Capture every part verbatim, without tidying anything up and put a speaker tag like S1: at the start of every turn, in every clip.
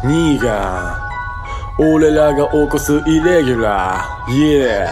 S1: ニーガン俺らが起こすイレギュラー Yeah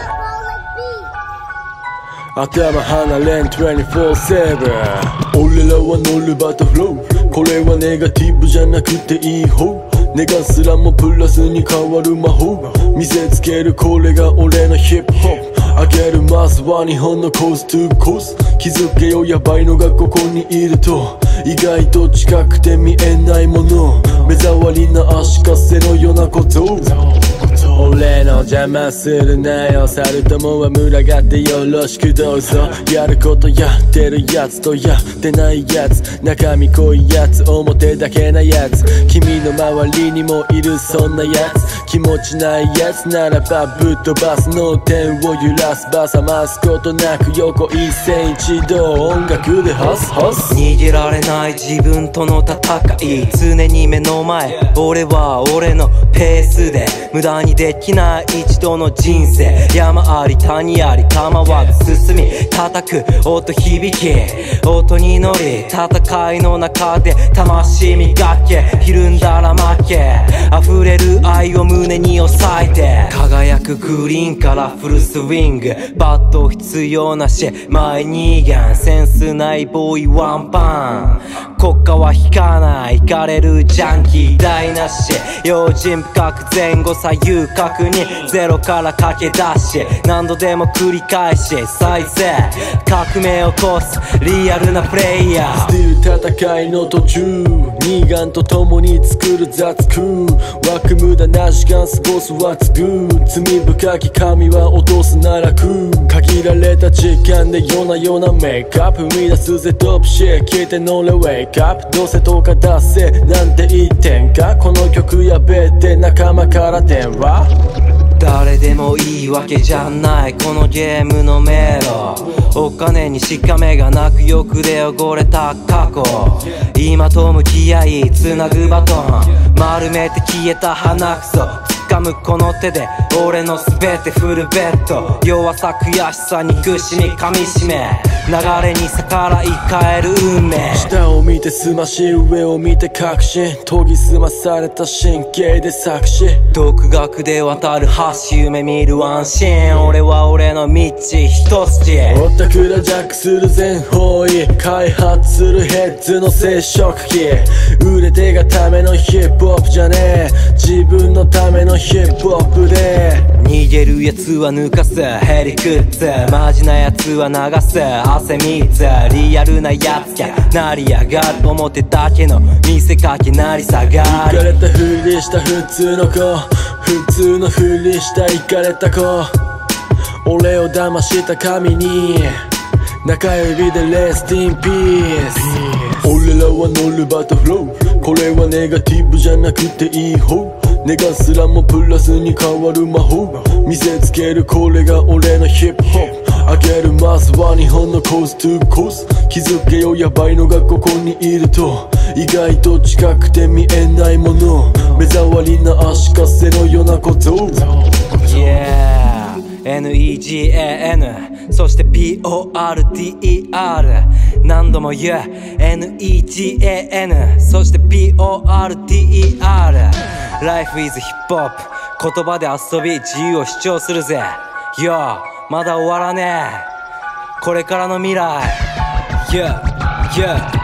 S1: 頭離れんにじゅうよじかんセブン俺らは乗るバタフローこれはネガティブじゃなくていい方ネガすらもプラスに変わる魔法見せつけるこれが俺のヒップホップあげるまずは日本のコーストゥーコース気づけよやばいのがここにいると意外と近くて見えないもの目障りな足かせのようなこと俺の邪魔するなよサルトモは群がってよろしくどうぞやることやってるやつとやってないやつ中身濃いやつ表だけなやつ君の周りにもいるそんなやつ気持ちないやつならばぶっ飛ばす脳天を揺らすばさますことなく横一線一度音楽でハスハス
S2: 逃げられない自分との戦い常に目の前俺は俺のペースで無駄にできない一度の人生山あり谷あり構わず進み叩く音響き音に乗り戦いの中で魂磨けひるんだら負け溢れる愛を胸に抑えて輝くグリーンからフルスイングバット必要なし前にガンセンスないボーイワンパン国家は引かないイカれるジャンキー台無し用心深く前後左右確認ゼロから駆け出し何度でも繰り返し再生革命を起こすリアルなプレイヤー
S1: スティル戦いの途中ニーガンと共に作る雑空枠無駄な時間過ごす What's good 罪深き神は落とすならく限られた時間で夜な夜なメイクアップ生み出すぜトップシェ聞いて乗れウェイクアップどうせとか出せなんて言ってんかこの曲やべって仲間から電話
S2: 誰でもいいわけじゃないこのゲームの迷路お金にしかめがなく欲で汚れた過去今と向き合いつなぐバトン丸めて消えた鼻くそ掴むこの手で俺の全てフルベッド弱さ悔しさ憎しみ噛みしめ流れに逆らい変える運命
S1: 下を見てすまし上を見て確信研ぎ澄まされた神経で作詞
S2: 独学で渡る橋夢見る安心俺は俺の道一筋
S1: オタクらジャックする全方位開発するヘッズの接触機売れてがためのヒップホップじゃねえ自分のためのヒップホップで
S2: 逃げるやつは抜かすヘリクッツマジなやつは流す汗みつリアルなやつが成り上がる表だけの見せかけなり下がる
S1: イカれたふりした普通の子普通のふりしたイカれた子俺を騙した神に中指でレストインピース俺らは乗るバタフローこれはネガティブじゃなくていい方ネガすらもプラスに変わる魔法見せつけるこれが俺のヒップホップあげるまずは日本のコーストゥーコース気づけよやばいのがここにいると意外と近くて見えないもの目障りな足かせのようなこと
S2: Yeahエヌイージーエーエヌ そして ピーオーアールティーイーアール 何度も言う エヌイージーエーエヌ そして ピーオーアールティーイーアール Life is Hip Hop 言葉で遊び自由を主張するぜ Yo まだ終わらねえこれからの未来 Yeah Yeah